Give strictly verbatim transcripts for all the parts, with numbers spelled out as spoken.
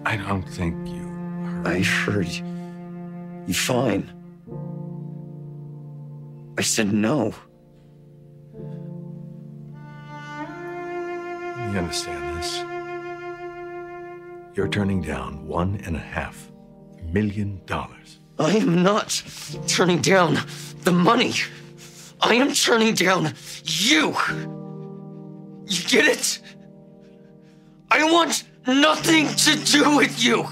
I don't think you heard. I heard you fine. I said no. Let me understand this. You're turning down one and a half million dollars. I am not turning down the money. I am turning down you. You get it? I want nothing to do with you.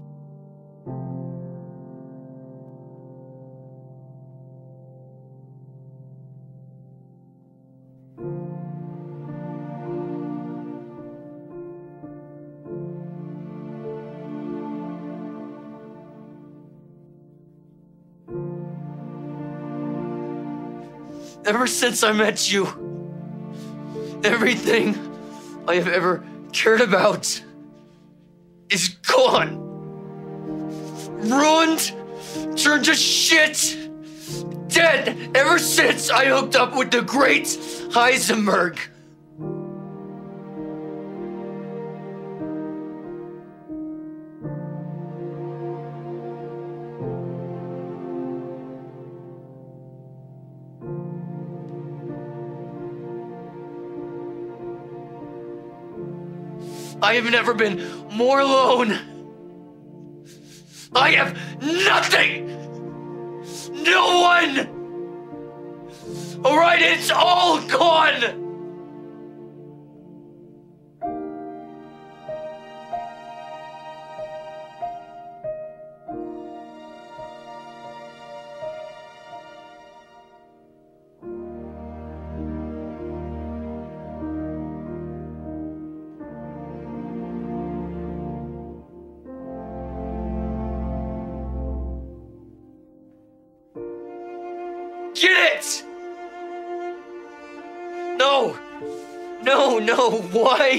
Ever since I met you, everything I have ever cared about is gone. Ruined, turned to shit, dead ever since I hooked up with the great Heisenberg. I have never been more alone. I have nothing. No one. All right, it's all gone. Get it! No! No, no, why?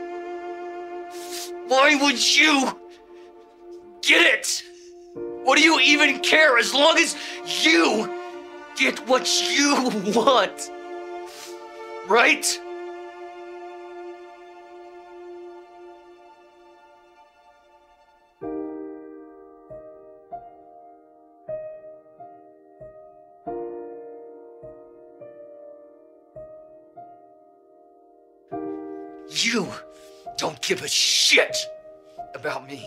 Why would you get it? What do you even care as long as you get what you want? Right? You don't give a shit about me.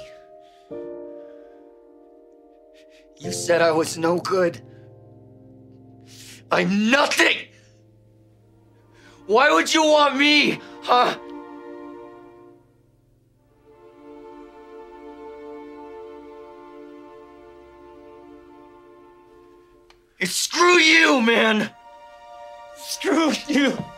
You said I was no good. I'm nothing! Why would you want me, huh? It's screw you, man! Screw you!